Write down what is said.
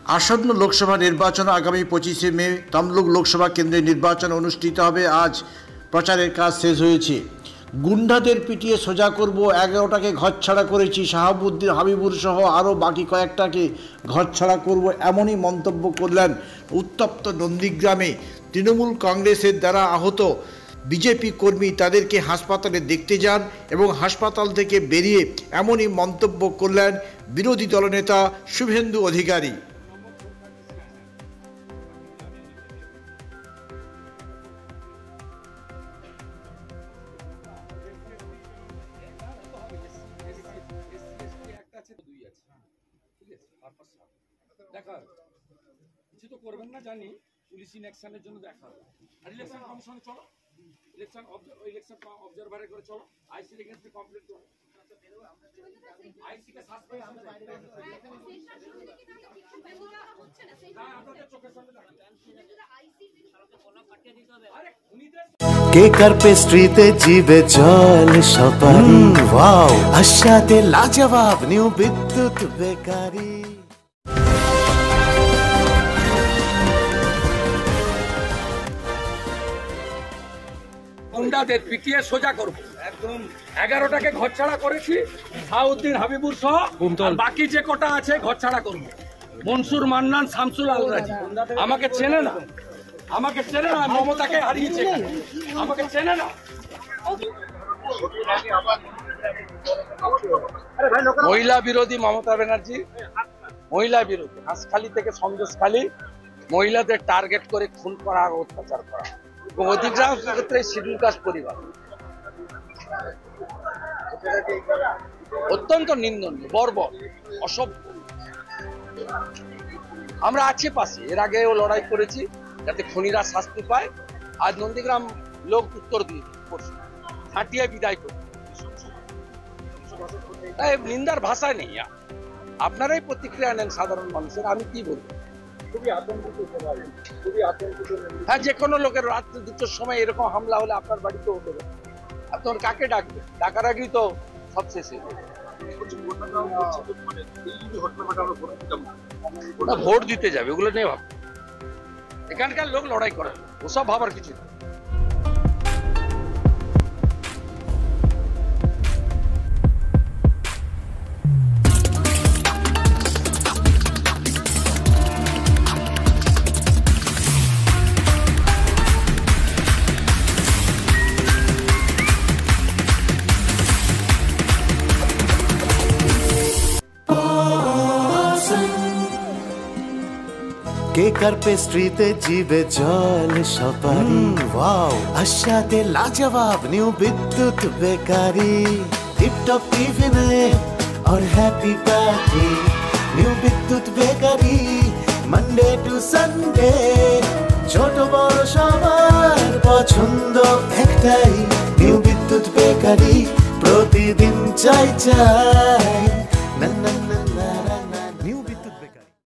আসন্ন লোকসভা নির্বাচন আগামী 25শে মে তমলুক লোকসভা কেন্দ্রে নির্বাচন অনুষ্ঠিত হবে। আজ প্রচারের কাজ শেষ হয়েছে। গুন্ডাদের পিটিয়ে সোজা করব, 11টাকে ঘরছাড়া করেছি, শাহাবুদ্দিন হাবিবুর সহ আরও বাকি কয়েকটাকে ঘরছাড়া করব, এমনই মন্তব্য করলেন উত্তপ্ত নন্দীগ্রামে তৃণমূল কংগ্রেসের দ্বারা আহত বিজেপি কর্মী। তাদেরকে হাসপাতালে দেখতে যান এবং হাসপাতাল থেকে বেরিয়ে এমনই মন্তব্য করলেন বিরোধী দলনেতা শুভেন্দু অধিকারী। কিছু তো করবেন না জানি, পুলিশ ইলেকশনের জন্য দেখা হবে। আর ইলেকশন কমিশনে চলো, ইলেকশন অবজারভারে করে চলো, আইসির এগেইনস্টে কমপ্লেন করো, আইসিকে সাসপেন্ড আপনাদের চোখের সামনে কেকার পেস্ট্রিতে জিবে জল সপারি, ওয়াও আশাতে লাজবাব নিউ বিদ্যুৎ বেকারি। গুন্ডাদের পিটিয়ে সোজা করবো, একদম 11টাকে ঘরছাড়া করেছি, শাহাবুদ্দিন হাবিবুর সহ বাকি যে কটা আছে ঘরছাড়া করবো। মনসুর, মান্নান, শামসুল, আলরাজি আমাকে চেনে না, আমাকে চেনে না, মমতাকে হারিয়েছে, আমাকে চেনে না। মহিলা বিরোধী মমতা ব্যানার্জি, মহিলা বিরোধী, হাঁসখালি থেকে সন্দেশখালী মহিলাদের টার্গেট করে খুন করা, অত্যাচার করা, অধিকাংশ ক্ষেত্রে শিডিউল কাস্ট পরিবার, অত্যন্ত নিন্দনীয়, বর্বর, অসভ্য। আমরা আছি পাশে, এর আগেও লড়াই করেছি যাতে খুনিরা শাস্তি পায়। আজ নন্দীগ্রাম লোক উত্তর দিয়ে হাঁটিয়ে বিদায় করে, নিন্দার ভাষায় নেই। আপনারাই প্রতিক্রিয়া নেন সাধারণ মানুষের, আমি কি বলবো। হ্যাঁ, যে কোনো লোকের রাত্রে 2টোর সময় এরকম হামলা হলে আপনার বাড়িতে হতে হবে, আপনার কাকে ডাকবে? ডাকার আগেই তো সব শেষে। ভোট দিতে যাবে, ওগুলো নিয়ে ভাব, এখানকার লোক লড়াই করে, ওসব ভাবার কিছু না। কেকার পেস্ট্রিতে জিবে জল সপারি, ওয়াও আশাতে লাজবাব নিউ বিদ্যুৎ বেকারি। টিপটপ টিফিনে और happy party, new Bidyut bakery, Monday to Sunday, ছোট বড় সবার পছন্দ একটাই, নিউ বিদ্যুৎ বেকারি, প্রতিদিন চাই চাই না না না না না।